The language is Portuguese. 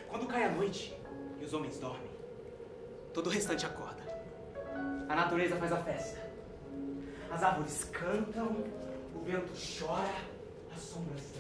Quando cai a noite e os homens dormem, todo o restante acorda. A natureza faz a festa. As árvores cantam, o vento chora, as sombras